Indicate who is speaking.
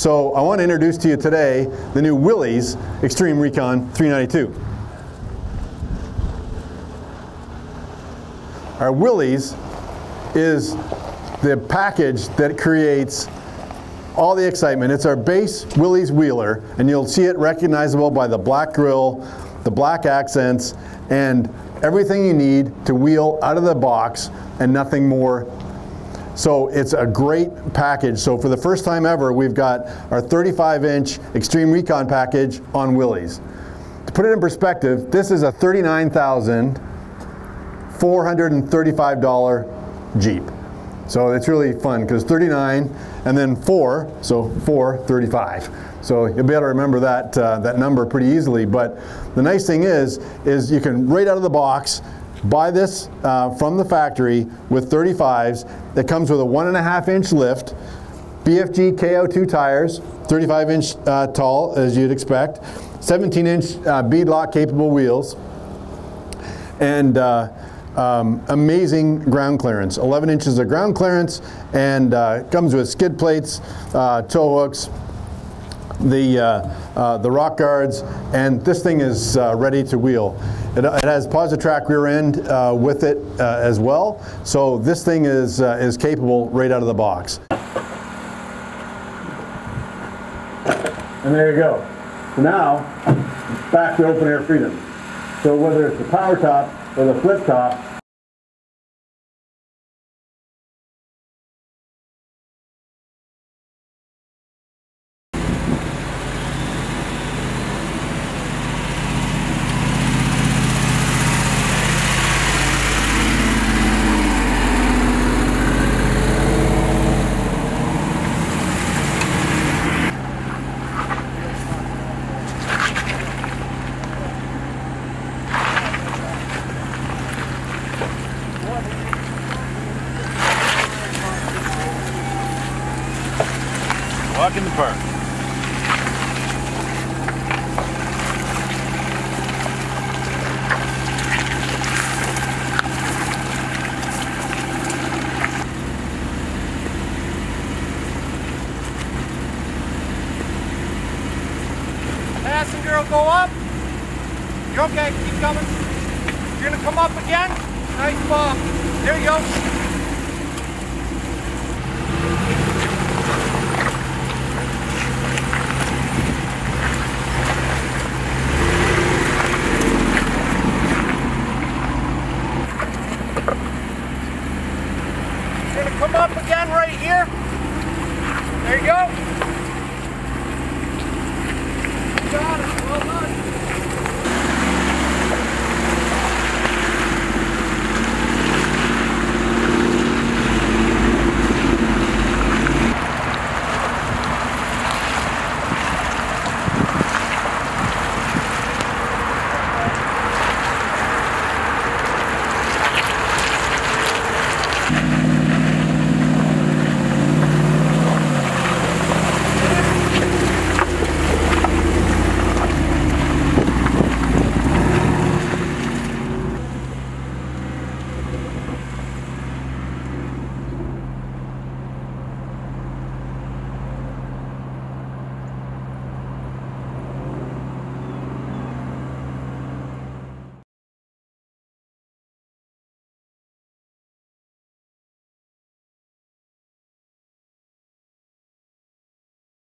Speaker 1: So I want to introduce to you today the new Willys Xtreme Recon 392. Our Willys is the package that creates all the excitement. It's our base Willys wheeler, and you'll see it recognizable by the black grille, the black accents, and everything you need to wheel out of the box and nothing more. So it's a great package. So for the first time ever, we've got our 35-inch Xtreme Recon package on Willys. To put it in perspective, this is a $39,435 Jeep. So it's really fun because 39 and then 4, so 435. So you'll be able to remember that that number pretty easily. But the nice thing is you can right out of the box buy this from the factory with 35s. It comes with a 1.5-inch lift, BFG KO2 tires, 35-inch tall as you'd expect, 17-inch beadlock capable wheels, and amazing ground clearance, 11 inches of ground clearance, and comes with skid plates, tow hooks, the rock guards, and this thing is ready to wheel. It has positive track rear end with it as well, so this thing is capable right out of the box. And there you go. So now, back to open air freedom. So whether it's the power top or the flip top,
Speaker 2: walk in the park.
Speaker 3: Pass and girl, go up. You're okay, keep coming. You're gonna come up again. Nice ball. There you go.